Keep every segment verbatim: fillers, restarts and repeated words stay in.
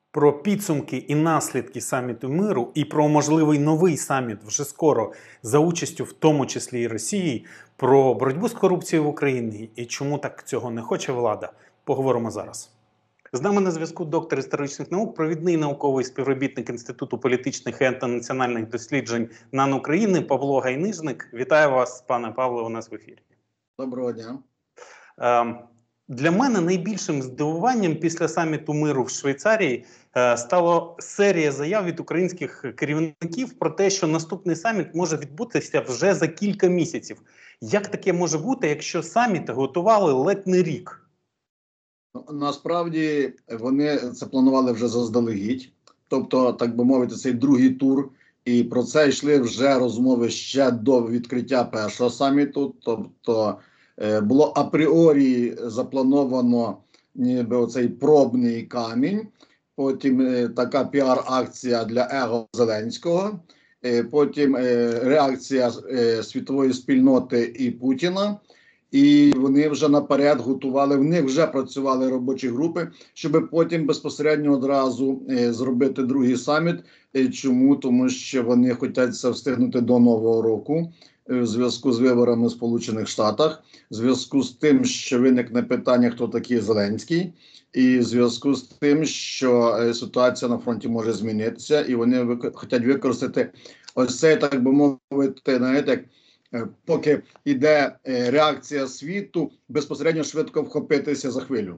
Про підсумки і наслідки саміту миру і про можливий новий саміт вже скоро за участю в тому числі і Росії, про боротьбу з корупцією в Україні і чому так цього не хоче влада, поговоримо зараз. З нами на зв'язку доктор історичних наук, провідний науковий співробітник Інституту політичних і антинаціональних досліджень НАН України Павло Гайнижник. Вітаю вас, пане Павло, у нас в ефірі. Доброго дня. Ем, Для мене найбільшим здивуванням після саміту миру в Швейцарії е, стала серія заяв від українських керівників про те, що наступний саміт може відбутися вже за кілька місяців. Як таке може бути, якщо саміт готували ледь не рік? Насправді вони це планували вже заздалегідь, тобто, так би мовити, цей другий тур, і про це йшли вже розмови ще до відкриття першого саміту, тобто було апріорі заплановано ніби оцей пробний камінь, потім така піар-акція для его Зеленського, потім реакція світової спільноти і Путіна, і вони вже наперед готували, в них вже працювали робочі групи, щоб потім безпосередньо одразу зробити другий саміт. Чому? Тому що вони хочуть це встигнути до Нового року, в зв'язку з виборами в Сполучених Штатах, в зв'язку з тим, що виникне питання, хто такий Зеленський, і в зв'язку з тим, що ситуація на фронті може змінитися, і вони вик... хочуть використати ось цей, так би мовити, знаєте, поки йде реакція світу, безпосередньо швидко вхопитися за хвилю.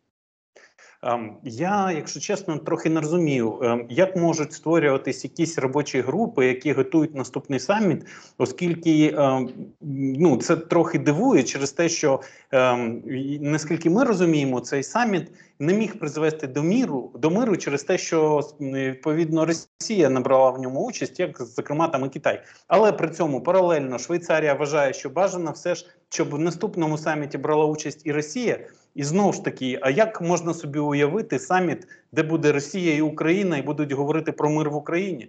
Я, якщо чесно, трохи не розумію, як можуть створюватись якісь робочі групи, які готують наступний саміт, оскільки ну, це трохи дивує через те, що, наскільки ми розуміємо, цей саміт не міг призвести до миру, до миру через те, що, відповідно, Росія набрала в ньому участь, як, зокрема, там і Китай. Але при цьому паралельно Швейцарія вважає, що бажано все ж, щоб в наступному саміті брала участь і Росія. І знову ж таки, а як можна собі уявити саміт, де буде Росія і Україна, і будуть говорити про мир в Україні?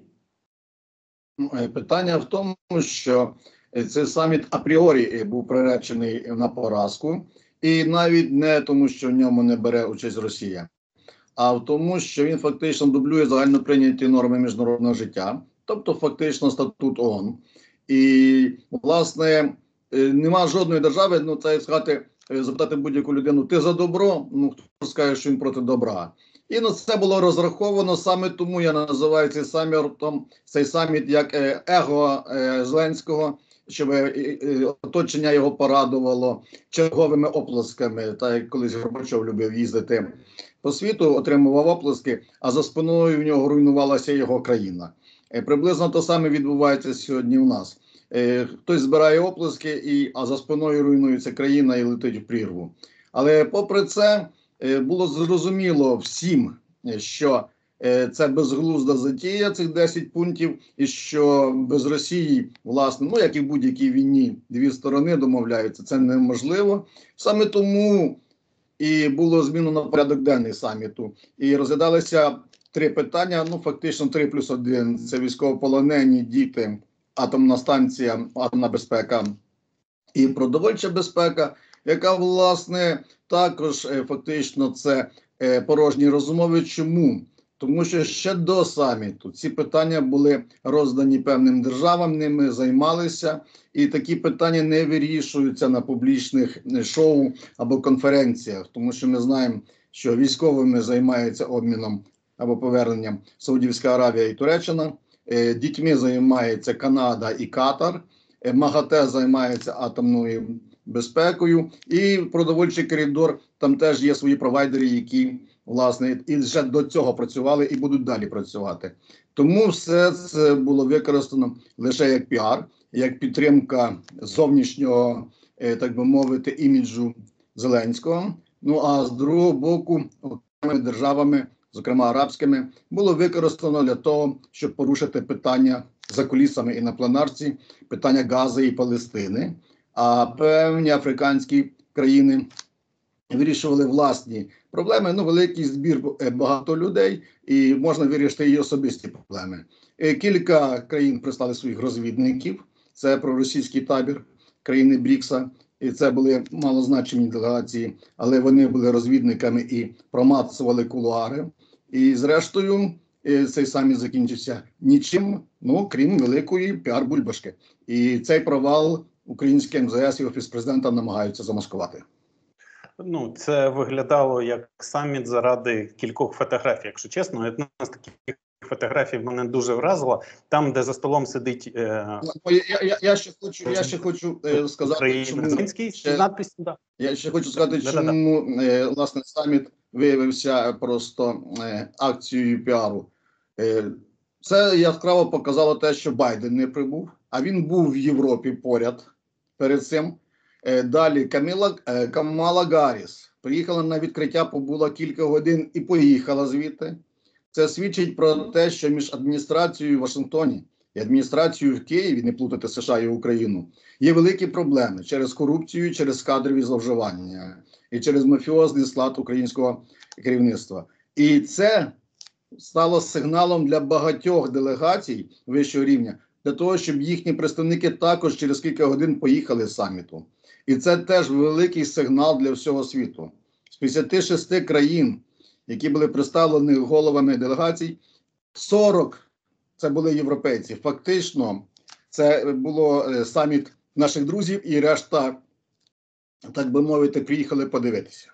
Питання в тому, що цей саміт апріорі був приречений на поразку. І навіть не тому, що в ньому не бере участь Росія, а в тому, що він фактично дублює загальноприйняті норми міжнародного життя, тобто фактично статут ООН. І, власне, нема жодної держави, ну, це сказати, запитати будь-яку людину, ти за добро? Ну, хто скаже, що він проти добра. І ну, це було розраховано, саме тому я називаю цей самітом, цей саміт як его Зеленського, щоб оточення його порадувало черговими оплесками, так як колись Горбачов любив їздити по світу, отримував оплески, а за спиною в нього руйнувалася його країна. Приблизно те саме відбувається сьогодні у нас. Хтось збирає оплески, і, а за спиною руйнується країна і летить в прірву. Але попри це було зрозуміло всім, що це безглузда затія, цих десять пунктів, і що без Росії, власне, ну як і в будь-якій війні, дві сторони домовляються, це неможливо. Саме тому і було змінено порядок денний саміту. І розглядалися три питання, ну фактично три плюс один. Це військовополонені, діти, атомна станція, атомна безпека і продовольча безпека, яка, власне, також фактично це порожні розмови. Чому? Тому що ще до саміту ці питання були роздані певним державам, ними займалися, і такі питання не вирішуються на публічних шоу або конференціях, тому що ми знаємо, що військовими займаються обміном або поверненням Саудівська Аравія і Туреччина, дітьми займається Канада і Катар, МАГАТЕ займається атомною безпекою, і продовольчий коридор, там теж є свої провайдери, які, власне, і вже до цього працювали і будуть далі працювати. Тому все це було використано лише як піар, як підтримка зовнішнього, так би мовити, іміджу Зеленського. Ну а з другого боку, окремими державами, зокрема арабськими, було використано для того, щоб порушити питання за кулісами і на пленарці, питання Гази і Палестини. А певні африканські країни вирішували власні проблеми. Ну, великий збір багато людей, і можна вирішити і особисті проблеми. Кілька країн прислали своїх розвідників. Це проросійський табір, країни Брікса. І це були малозначені делегації, але вони були розвідниками і промацували кулуари. І зрештою е, цей саміт закінчився нічим, ну крім великої піар-бульбашки. І цей провал українське ем зе ес і Офіс президента намагаються замаскувати. Ну, це виглядало як саміт заради кількох фотографій, якщо чесно. Одна з таких фотографій мене дуже вразила. Там, де за столом сидить е... я, я, я ще хочу, я ще хочу е, сказати, чому ще... надпис, да. Я ще хочу сказати, да, чому да, да. Е, власне саміт виявився просто е, акцією піару. Е, це яскраво показало те, що Байден не прибув, а він був в Європі поряд перед цим. Е, далі Каміла, е, Камала Гарріс приїхала на відкриття, побула кілька годин і поїхала звідти. Це свідчить про те, що між адміністрацією в Вашингтоні і адміністрацією в Києві, не плутати США і Україну, є великі проблеми через корупцію, через кадрові зловживання і через мафіозний склад українського керівництва. І це стало сигналом для багатьох делегацій вищого рівня, для того, щоб їхні представники також через кілька годин поїхали з саміту. І це теж великий сигнал для всього світу. З п'ятдесят шести країн, які були представлені головами делегацій, сорок це були європейці. Фактично, це було саміт наших друзів, і решта, так би мовити, приїхали подивитися.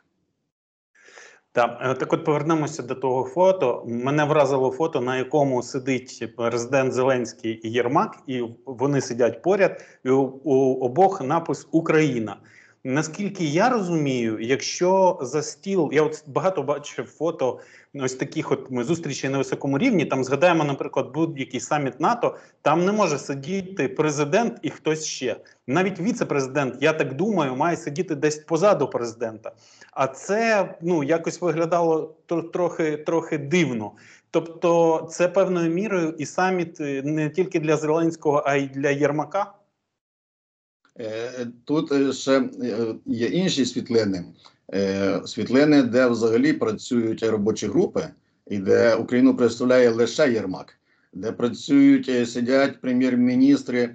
Так, так от повернемося до того фото. Мене вразило фото, на якому сидить президент Зеленський і Єрмак, і вони сидять поряд, і у, у обох напис «Україна». Наскільки я розумію, якщо за стіл, я от багато бачив фото ось таких от зустрічей на високому рівні, там згадаємо, наприклад, будь-який саміт НАТО, там не може сидіти президент і хтось ще. Навіть віце-президент, я так думаю, має сидіти десь позаду президента. А це, ну, якось виглядало трохи, трохи дивно. Тобто це певною мірою і саміт не тільки для Зеленського, а й для Єрмака? Тут ще є інші світлини. Світлини, де взагалі працюють робочі групи, і де Україну представляє лише Єрмак, де працюють, сидять прем'єр-міністри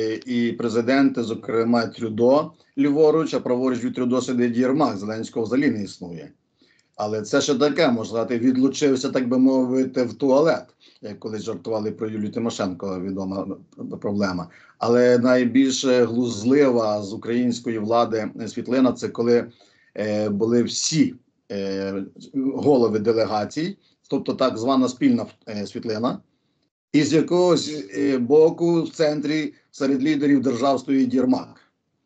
і президенти, зокрема Трюдо ліворуч, а праворуч від Трюдо сидить Єрмак, Зеленського взагалі не існує. Але це ще таке, можна сказати, відлучився, так би мовити, в туалет, як колись жартували про Юлію Тимошенко, відома проблема. Але найбільш глузлива з української влади світлина – це коли е, були всі е, голови делегацій, тобто так звана спільна е, світлина, і з якогось е, боку в центрі серед лідерів держав стоїть Єрмак.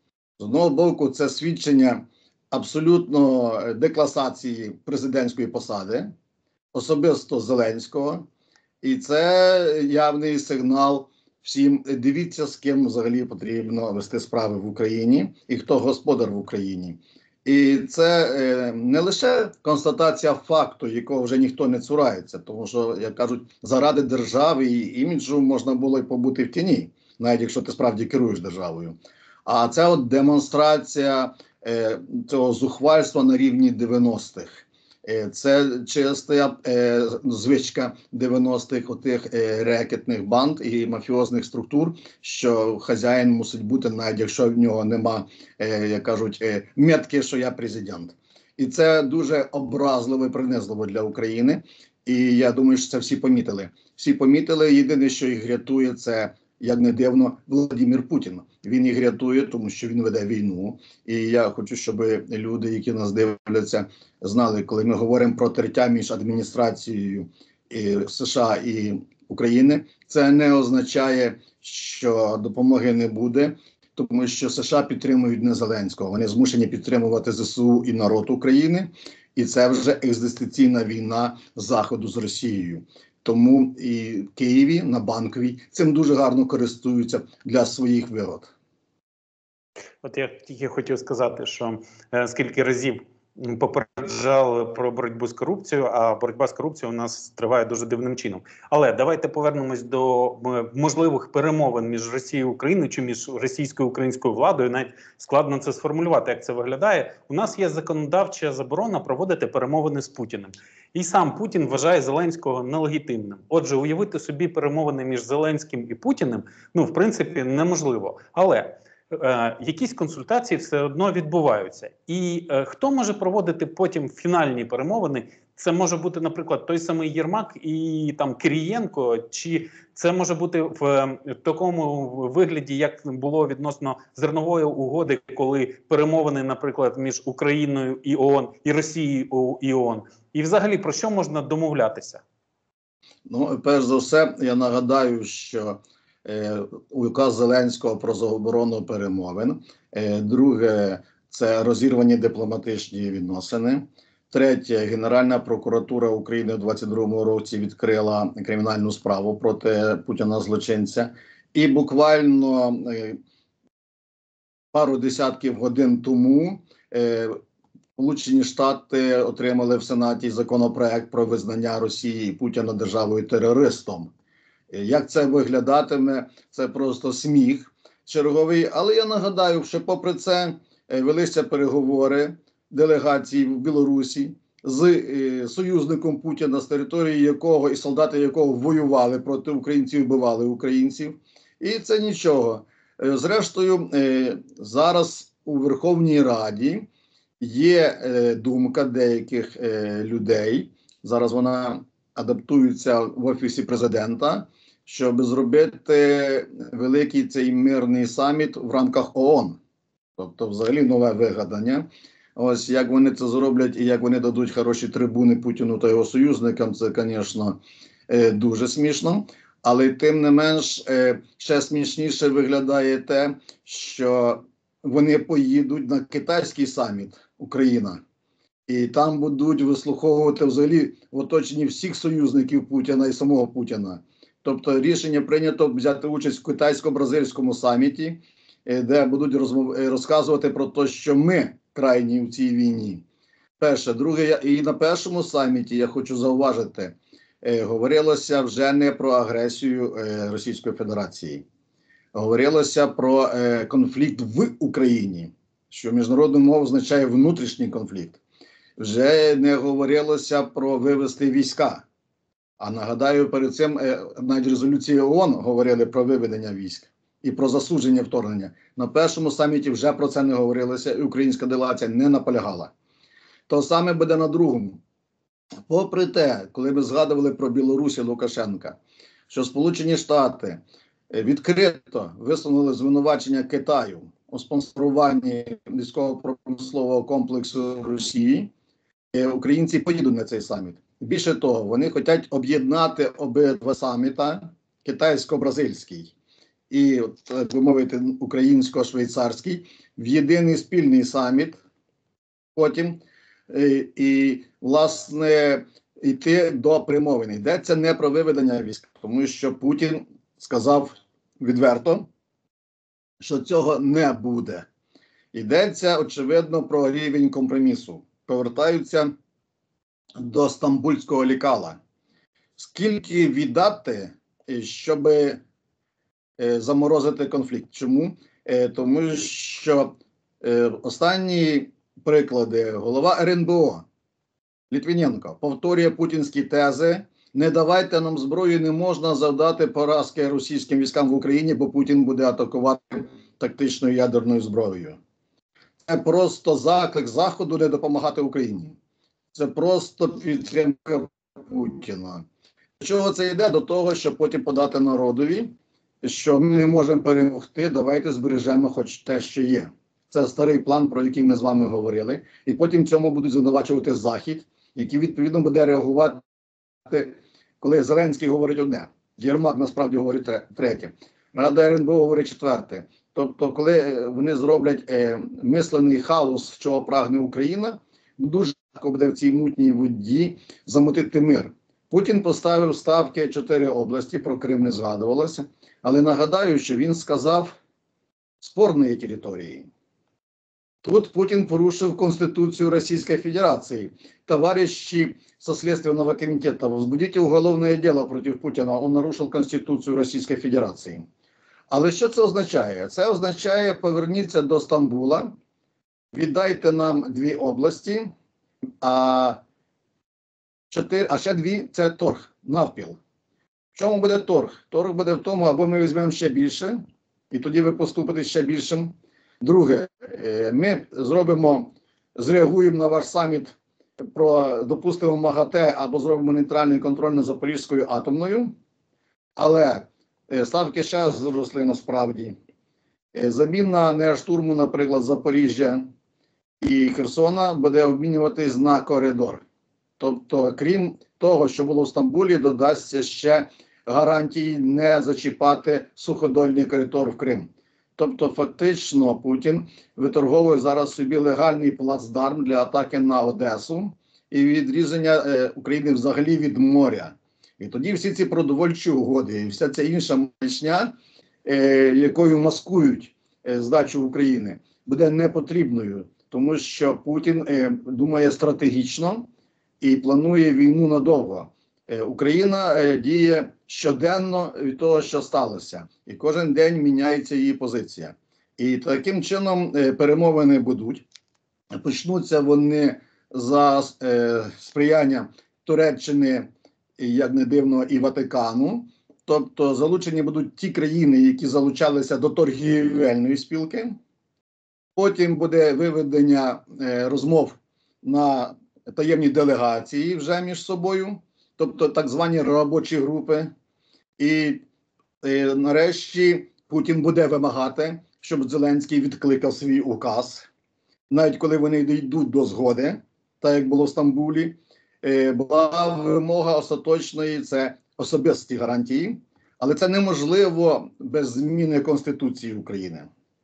З одного боку це свідчення абсолютно декласації президентської посади, особисто Зеленського. І це явний сигнал всім, дивіться, з ким взагалі потрібно вести справи в Україні і хто господар в Україні. І це е, не лише констатація факту, якого вже ніхто не цурається, тому що, як кажуть, заради держави і іміджу можна було й побути в тіні, навіть якщо ти справді керуєш державою. А це от демонстрація е, цього зухвальства на рівні дев'яностих. Е, це чиста е, звичка дев'яностих отих е, рекетних банд і мафіозних структур, що хазяїн мусить бути, навіть якщо в нього нема, е, як кажуть, е, метки, що я президент. І це дуже образливо і принизливо для України. І я думаю, що це всі помітили. Всі помітили, єдине, що їх рятує, це, як не дивно, Володимир Путін. Він їх рятує, тому що він веде війну. І я хочу, щоб люди, які нас дивляться, знали, коли ми говоримо про тертя між адміністрацією і США і України, це не означає, що допомоги не буде, тому що США підтримують не Зеленського. Вони змушені підтримувати зе се у і народ України. І це вже екзистенційна війна Заходу з Росією. Тому і в Києві на Банковій цим дуже гарно користуються для своїх вигод. От я тільки хотів сказати, що е, скільки разів попереджали про боротьбу з корупцією, а боротьба з корупцією у нас триває дуже дивним чином. Але давайте повернемось до е, можливих перемовин між Росією і Україною чи між російською і українською владою. Навіть складно це сформулювати, як це виглядає. У нас є законодавча заборона проводити перемовини з Путіним. І сам Путін вважає Зеленського нелегітимним. Отже, уявити собі перемовини між Зеленським і Путіним, ну, в принципі, неможливо. Але е, якісь консультації все одно відбуваються. І е, хто може проводити потім фінальні перемовини це може бути, наприклад, той самий Єрмак і там Кирієнко, чи це може бути в такому вигляді, як було відносно зернової угоди, коли перемовини, наприклад, між Україною і ООН, і Росією і ООН? І взагалі про що можна домовлятися? Ну, перш за все, я нагадаю, що е, указ Зеленського про заборону перемовин. Е, друге, це розірвані дипломатичні відносини. Третє, Генеральна прокуратура України у двадцять другому році відкрила кримінальну справу проти Путіна-злочинця. І буквально е, пару десятків годин тому е, Сполучені Штати отримали в Сенаті законопроект про визнання Росії і Путіна державою-терористом. Як це виглядатиме, це просто сміх черговий. Але я нагадаю, що попри це велися переговори делегації в Білорусі з е, союзником Путіна, з території якого і солдати якого воювали проти українців і вбивали українців. І це нічого. Е, зрештою, е, зараз у Верховній Раді є е, думка деяких е, людей, зараз вона адаптується в Офісі Президента, щоб зробити великий цей мирний саміт в рамках ООН. Тобто взагалі нове вигадання. Ось як вони це зроблять і як вони дадуть хороші трибуни Путіну та його союзникам, це, звісно, е, дуже смішно. Але тим не менш, е, ще смішніше виглядає те, що вони поїдуть на китайський саміт Україна. І там будуть вислуховувати взагалі в оточенні всіх союзників Путіна і самого Путіна. Тобто рішення прийнято взяти участь в китайсько-бразильському саміті, де будуть розмов... розказувати про те, що ми крайні в цій війні. Перше. Друге, і на першому саміті, я хочу зауважити, говорилося вже не про агресію Російської Федерації. Говорилося про конфлікт в Україні, що міжнародною мовою означає внутрішній конфлікт. Вже не говорилося про вивести війська. А нагадаю, перед цим навіть резолюції ООН говорили про виведення військ і про засудження вторгнення. На першому саміті вже про це не говорилося, і українська делегація не наполягала. То саме буде на другому. Попри те, коли ми згадували про Білорусь і Лукашенка, що Сполучені Штати відкрито висунули звинувачення Китаю у спонсоруванні військово-промислового комплексу Росії, українці поїдуть на цей саміт. Більше того, вони хочуть об'єднати обидва саміта, китайсько-бразильський і, так би мовити, українсько-швейцарський, в єдиний спільний саміт потім. І, і власне, йти до перемовин. Йдеться не про виведення військ, тому що Путін сказав відверто, що цього не буде. Йдеться, очевидно, про рівень компромісу. Повертаються до стамбульського лікала. Скільки віддати, щоб е, заморозити конфлікт? Чому? Е, тому що е, останні приклади, голова ер ен бе о Літвіненко повторює путінські тези: не давайте нам зброю, не можна завдати поразки російським військам в Україні, бо Путін буде атакувати тактичною ядерною зброєю. Це просто заклик Заходу не допомагати Україні. Це просто підтримка Путіна. До чого це йде? До того, щоб потім подати народові, що ми не можемо перемогти, давайте збережемо хоч те, що є. Це старий план, про який ми з вами говорили. І потім цьому будуть звинувачувати Захід, який відповідно буде реагувати, коли Зеленський говорить одне, Єрмак насправді говорить третє, Рада ер ен бе о говорить четверте. Тобто, коли вони зроблять е, мислений хаос, чого прагне Україна, дуже легко буде в цій мутній воді замутити мир. Путін поставив ставки чотири області, про Крим не згадувалося, але нагадаю, що він сказав спорні території. Тут Путин порушил Конституцию Российской Федерации. Товарищи со Следственного комитета, возбудите уголовное дело против Путина. Он нарушил Конституцию Російської Федерації. Але що це означає? Це означає: поверніться до Стамбула, віддайте нам дві області, а, чотири, а ще дві – це торг, навпіл. В чому буде торг? Торг буде в тому, або ми візьмемо ще більше, і тоді ви поступите ще більшим. Друге, ми зробимо, зреагуємо на ваш саміт про, допустимо, МАГАТЕ або зробимо нейтральний контроль над Запорізькою атомною, але е, ставки ще зросли насправді. Е, заміна нештурму, наприклад, Запоріжжя і Херсона буде обмінюватись на коридор. Тобто, крім того, що було в Стамбулі, додасться ще гарантії не зачіпати суходольний коридор в Крим. Тобто, фактично, Путін виторговує зараз собі легальний плацдарм для атаки на Одесу і відрізання е, України взагалі від моря. І тоді всі ці продовольчі угоди і вся ця інша маячня, е, якою маскують е, здачу України, буде непотрібною, тому що Путін е, думає стратегічно і планує війну надовго. Е, Україна е, діє щоденно від того, що сталося, і кожен день міняється її позиція. І таким чином е, перемовини будуть. Почнуться вони за е, сприяння Туреччини, як не дивно, і Ватикану. Тобто залучені будуть ті країни, які залучалися до торгівельної спілки. Потім буде виведення е, розмов на таємні делегації вже між собою, тобто так звані робочі групи. І е, нарешті Путін буде вимагати, щоб Зеленський відкликав свій указ, навіть коли вони дійдуть до згоди, так як було в Стамбулі. Е, була вимога остаточної, це особисті гарантії, але це неможливо без зміни Конституції України.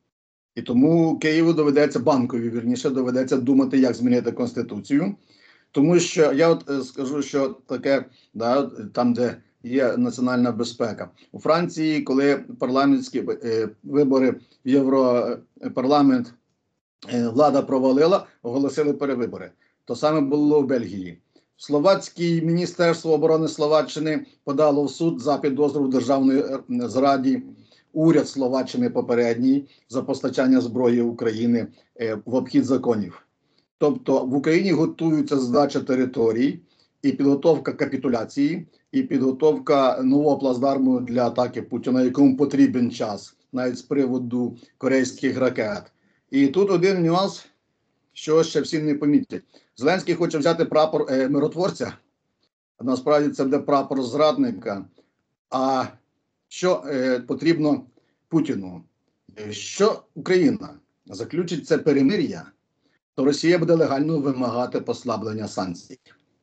І тому Києву доведеться, банкові, вірніше, доведеться думати, як змінити Конституцію. Тому що, я от е, скажу, що таке, да, там, де є національна безпека. У Франції, коли парламентські е, вибори в Європарламент е, влада провалила, оголосили перевибори. То саме було в Бельгії. Словацьке Міністерство оборони Словаччини подало в суд за підозру в державної зраді уряд Словаччини попередній за постачання зброї України е, в обхід законів. Тобто в Україні готується здача територій і підготовка капітуляції, і підготовка нового плацдарму для атаки Путіна, якому потрібен час, навіть з приводу корейських ракет. І тут один нюанс, що ще всі не помітять. Зеленський хоче взяти прапор е, миротворця, а насправді це буде прапор зрадника. А що е, потрібно Путіну? Що Україна заключить це перемир'я, то Росія буде легально вимагати послаблення санкцій.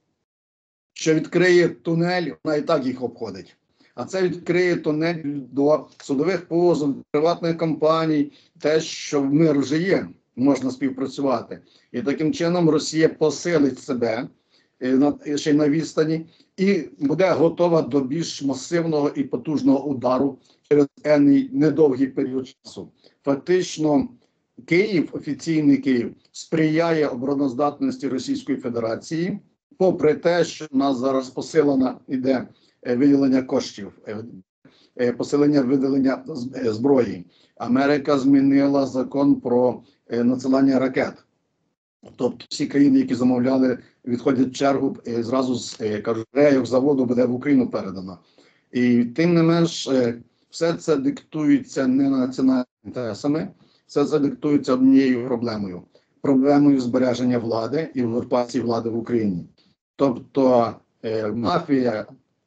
Що відкриє тунель, вона і так їх обходить. А це відкриє тунель до судових позовів, приватних компаній, те, що в мир вже є, можна співпрацювати. І таким чином Росія посилить себе ще й на відстані і буде готова до більш масивного і потужного удару через енний недовгий період часу. Фактично, Київ, офіційний Київ, сприяє обороноздатності Російської Федерації, попри те, що в нас зараз посилено йде виділення коштів, посилення виділення зброї. Америка змінила закон про надсилання ракет. Тобто всі країни, які замовляли, відходять в чергу, зразу з рейок заводу буде в Україну передано. І тим не менш, все це диктується не національними інтересами, все це диктується однією проблемою. Проблемою збереження влади і узурпації влади в Україні. Тобто е, мафія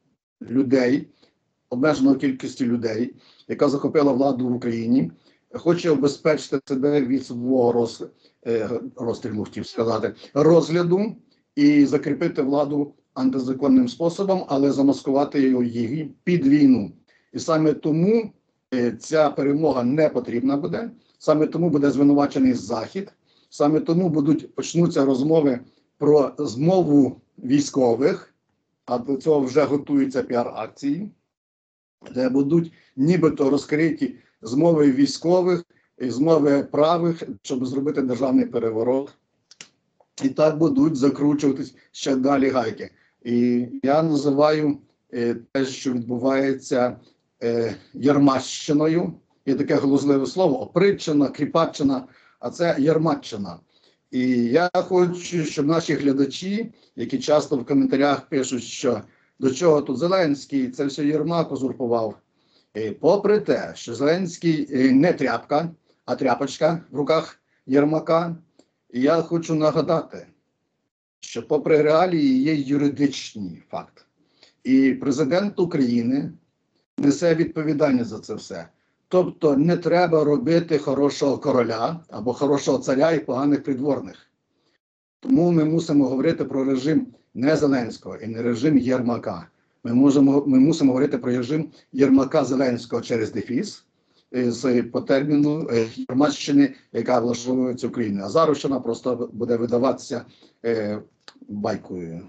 людей, обмеженої кількості людей, яка захопила владу в Україні, хоче обезпечити себе від свого роз, е, розстрілу, хотів сказати, розгляду і закріпити владу антизаконним способом, але замаскувати її під війну. І саме тому е, ця перемога не потрібна буде, саме тому буде звинувачений Захід, саме тому будуть почнуться розмови про змову військових, а до цього вже готуються піар-акції, де будуть нібито розкриті змови військових і змови правих, щоб зробити державний переворот. І так будуть закручуватись ще далі гайки. І я називаю е, те, що відбувається е, Ярмащиною. Є таке глузливе слово, опритчина, кріпаччина, а це Ярмаччина. І я хочу, щоб наші глядачі, які часто в коментарях пишуть, що до чого тут Зеленський, це все Єрмак узурпував. І попри те, що Зеленський не тряпка, а тряпочка в руках Єрмака, я хочу нагадати, що попри реалії є юридичний факт. І президент України несе відповідальність за це все. Тобто не треба робити хорошого короля або хорошого царя і поганих придворних. Тому ми мусимо говорити про режим не Зеленського і не режим Єрмака. Ми, можемо, ми мусимо говорити про режим Єрмака-Зеленського через дефіс, з, по терміну Єрмаччини, яка влаштовується Україною. А Зарущина просто буде видаватися е, байкою.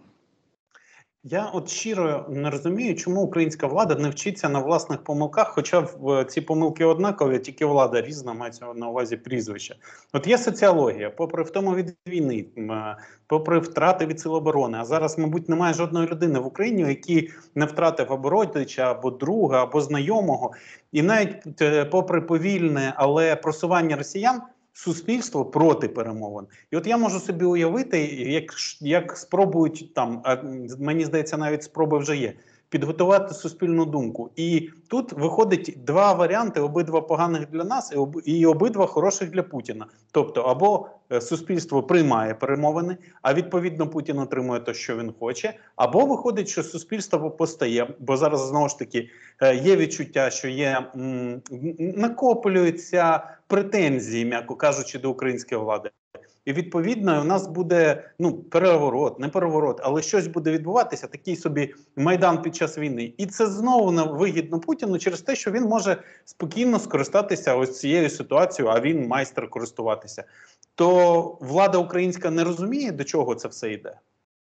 Я от щиро не розумію, чому українська влада не вчиться на власних помилках, хоча в ці помилки однакові, тільки влада різна, мається на увазі прізвища. От є соціологія, попри втому від війни, попри втрати від сил оборони, а зараз, мабуть, немає жодної людини в Україні, який не втратив або родича, або друга, або знайомого. І навіть попри повільне, але просування росіян, суспільство проти перемовин. І от я можу собі уявити, як, як спробують там, а мені здається, навіть спроби вже є, підготувати суспільну думку. І тут виходить два варіанти, обидва поганих для нас і, об, і обидва хороших для Путіна. Тобто, або суспільство приймає перемовини, а відповідно Путін отримує те, що він хоче, або виходить, що суспільство постає, бо зараз знову ж таки є відчуття, що є м, накоплюються претензії, м'яко кажучи, до української влади. І відповідно у нас буде ну переворот, не переворот, але щось буде відбуватися, такий собі Майдан під час війни. І це знову вигідно Путіну через те, що він може спокійно скористатися ось цією ситуацією, а він майстер користуватися. То влада українська не розуміє, до чого це все йде?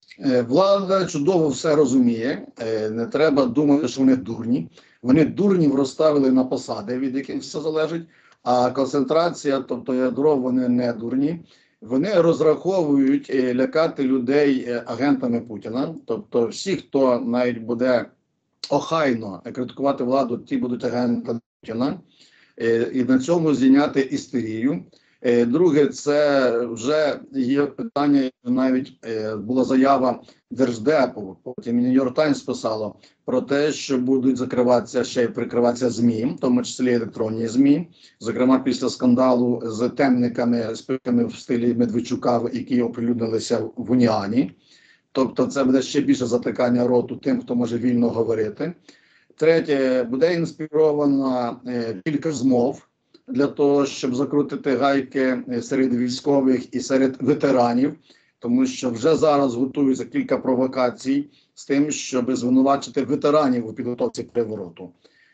Влада чудово все розуміє. Не треба думати, що вони дурні. Вони дурнів розставили на посади, від яких все залежить, а концентрація, тобто ядро, вони не дурні. Вони розраховують лякати людей агентами Путіна. Тобто всі, хто навіть буде охайно критикувати владу, ті будуть агентами Путіна. І на цьому зійняти істерію. Друге, це вже є питання, навіть була заява Держдепу, потім Нью-Йорк Таймс писало про те, що будуть закриватися, ще й прикриватися ЗМІ, в тому числі електронні ЗМІ, зокрема після скандалу з темниками, спиками в стилі Медведчука, які оприлюднилися в Уніані. Тобто це буде ще більше затикання роту тим, хто може вільно говорити. Третє, буде інспіровано кілька змов для того, щоб закрутити гайки серед військових і серед ветеранів, тому що вже зараз готуються кілька провокацій з тим, щоб звинувачити ветеранів у підготовці перевороту.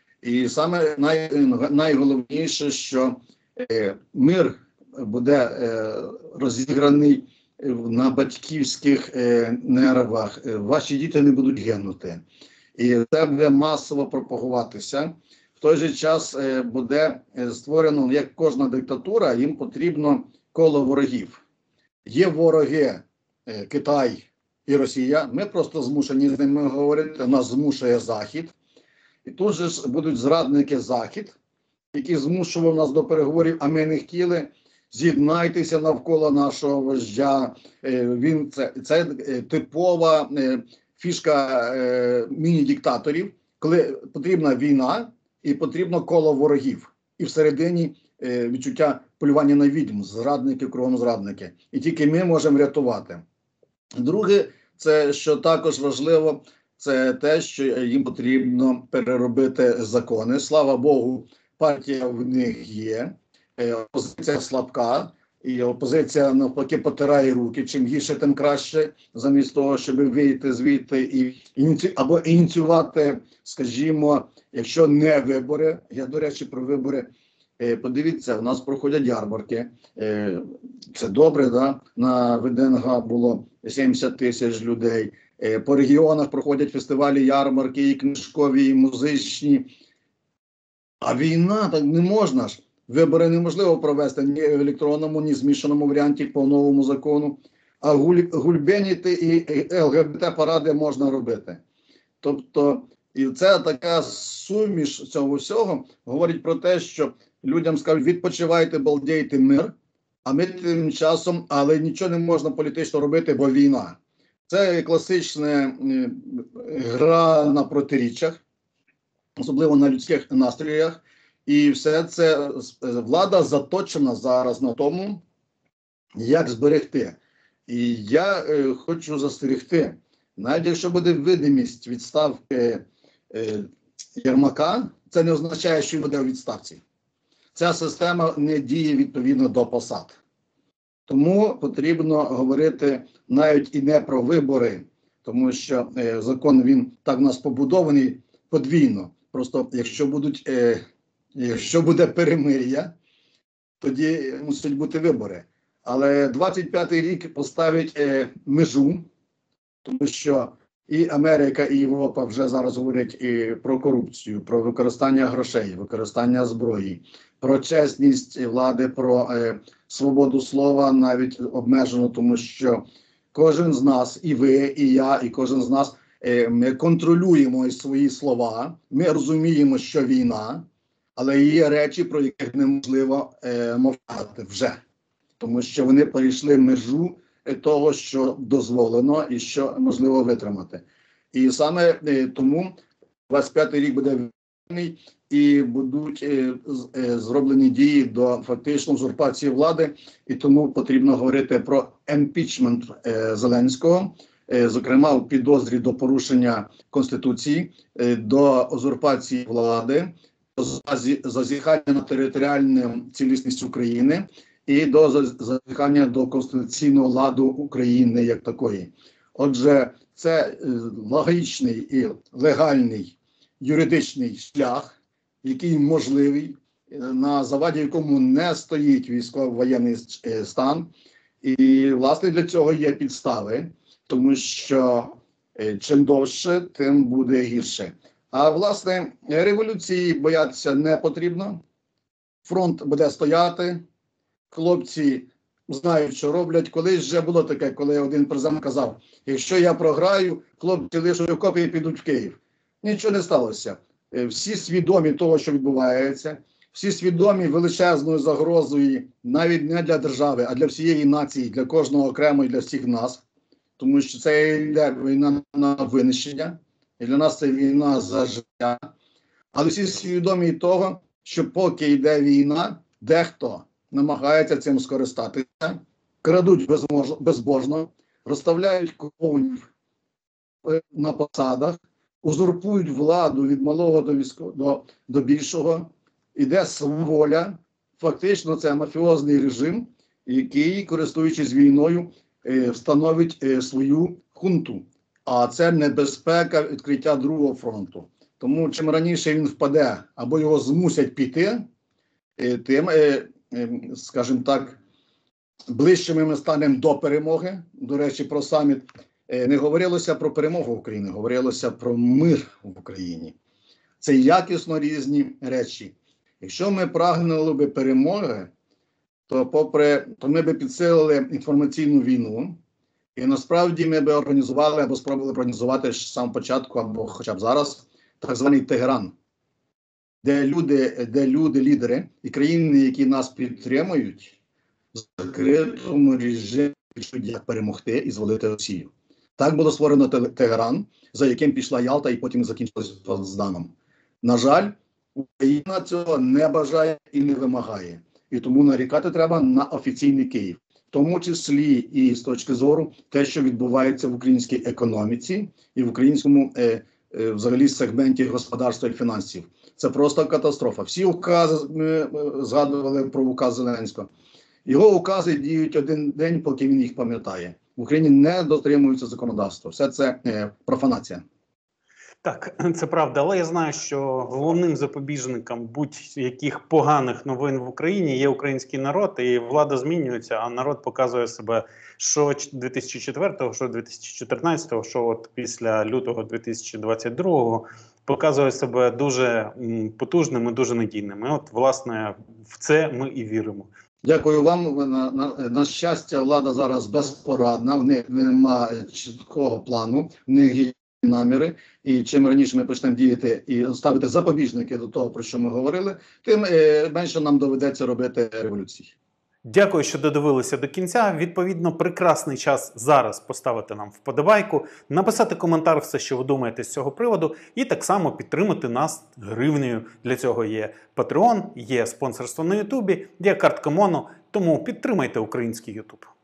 І саме най, найголовніше, що е, мир буде е, розіграний на батьківських е, нервах, ваші діти не будуть гинути. І це буде масово пропагуватися. В той же час буде створено, як кожна диктатура, їм потрібно коло ворогів. Є вороги Китай і Росія, ми просто змушені з ними говорити, нас змушує Захід. І тут же ж будуть зрадники Захід, які змушували нас до переговорів, а ми не хотіли. З'єднайтеся навколо нашого вождя. Він, це, це типова фішка міні-диктаторів, коли потрібна війна, і потрібно коло ворогів. І всередині е, відчуття полювання на відьм, зрадники, кругом зрадники. І тільки ми можемо рятувати. Друге, це, що також важливо, це те, що їм потрібно переробити закони. Слава Богу, партія в них є, е, опозиція слабка, і опозиція навпаки потирає руки. Чим гірше, тим краще, замість того, щоб вийти звідти і ініці... або ініціювати, скажімо, якщо не вибори, я, до речі, про вибори, е, подивіться, у нас проходять ярмарки, е, це добре, да? На ВДНГ було сімдесят тисяч людей, е, по регіонах проходять фестивалі, ярмарки, і книжкові, і музичні, а війна, так не можна ж. Вибори неможливо провести ні в електронному, ні в змішаному варіанті по новому закону, а гуль, гульбеніти і ЛГБТ-паради можна робити. Тобто, і це така суміш цього всього говорить про те, що людям скажуть, відпочивайте, балдійте, мир, а ми тим часом, але нічого не можна політично робити, бо війна. Це класична гра на протиріччях, особливо на людських настроях. І все це влада заточена зараз на тому, як зберегти І я е, хочу застерегти, навіть якщо буде видимість відставки е, Єрмака, це не означає, що він буде у відставці. Ця система не діє відповідно до посад. Тому потрібно говорити навіть і не про вибори, тому що е, закон, він так у нас побудований подвійно. Просто якщо будуть, е, якщо буде перемир'я, тоді мусять бути вибори. Але двадцять п'ятий рік поставить е, межу, тому що і Америка, і Європа вже зараз говорять і про корупцію, про використання грошей, використання зброї, про чесність влади, про е, свободу слова навіть обмежено, тому що кожен з нас, і ви, і я, і кожен з нас, е, ми контролюємо свої слова, ми розуміємо, що війна, але є речі, про яких неможливо е, мовчати вже, тому що вони перейшли межу того, що дозволено і що можливо витримати. І саме е, тому двадцять п'ятий рік буде вільний і будуть е, е, зроблені дії до фактично узурпації влади, і тому потрібно говорити про емпічмент е, Зеленського, е, зокрема у підозрі до порушення Конституції, е, до узурпації влади, до зазіхання на територіальну цілісність України і до зазіхання до конституційного ладу України як такої. Отже, це логічний і легальний юридичний шлях, який можливий, на заваді якому не стоїть військово-воєнний стан. І, власне, для цього є підстави, тому що чим довше, тим буде гірше. А, власне, революції боятися не потрібно. Фронт буде стояти, хлопці знають, що роблять. Колись вже було таке, коли один президент казав, якщо я програю, хлопці лишуть окопи і підуть в Київ. Нічого не сталося. Всі свідомі того, що відбувається, всі свідомі величезною загрозою навіть не для держави, а для всієї нації, для кожного окремо і для всіх нас. Тому що це йде війна на винищення, і для нас це війна за життя. Але всі свідомі того, що поки йде війна, дехто намагаються цим скористатися, крадуть безбожно, розставляють клоунів на посадах, узурпують владу від малого до, військо, до, до більшого, іде сваволя, фактично це мафіозний режим, який, користуючись війною, встановить свою хунту. А це небезпека відкриття другого фронту. Тому чим раніше він впаде або його змусять піти, тим, скажімо так, ближчими ми станемо до перемоги. До речі, про саміт не говорилося про перемогу України, говорилося про мир в Україні. Це якісно різні речі. Якщо ми прагнули би перемоги, то, попри, то ми би підсилили інформаційну війну, і насправді ми би організували або спробували організувати з самого початку, або хоча б зараз, так званий Тегеран, де люди, де люди, лідери і країни, які нас підтримують, в закритому режимі як перемогти і звалити Росію. Так було створено Тегеран, за яким пішла Ялта і потім закінчилося Потсдамом. На жаль, Україна цього не бажає і не вимагає. І тому нарікати треба на офіційний Київ. В тому числі і з точки зору те, що відбувається в українській економіці і в українському е, е, взагалі сегменті господарства і фінансів. Це просто катастрофа. Всі укази, ми згадували про указ Зеленського. Його укази діють один день, поки він їх пам'ятає. В Україні не дотримується законодавства. Все це е, профанація. Так, це правда, але я знаю, що головним запобіжником будь-яких поганих новин в Україні є український народ, і влада змінюється, а народ показує себе, що дві тисячі четвертого, що дві тисячі чотирнадцятого, що от після лютого дві тисячі двадцять другого показує себе дуже потужним і дуже надійним. І от, власне, в це ми і віримо. Дякую вам. На, на, на щастя, влада зараз безпорадна, в них немає чіткого плану, в них є наміри, і чим раніше ми почнемо діяти і ставити запобіжники до того, про що ми говорили, тим е, менше нам доведеться робити революції. Дякую, що додивилися до кінця. Відповідно, прекрасний час зараз поставити нам вподобайку, написати коментар все, що ви думаєте з цього приводу, і так само підтримати нас гривнею. Для цього є Patreon, є спонсорство на Ютубі, є картка Моно, тому підтримайте український Ютуб.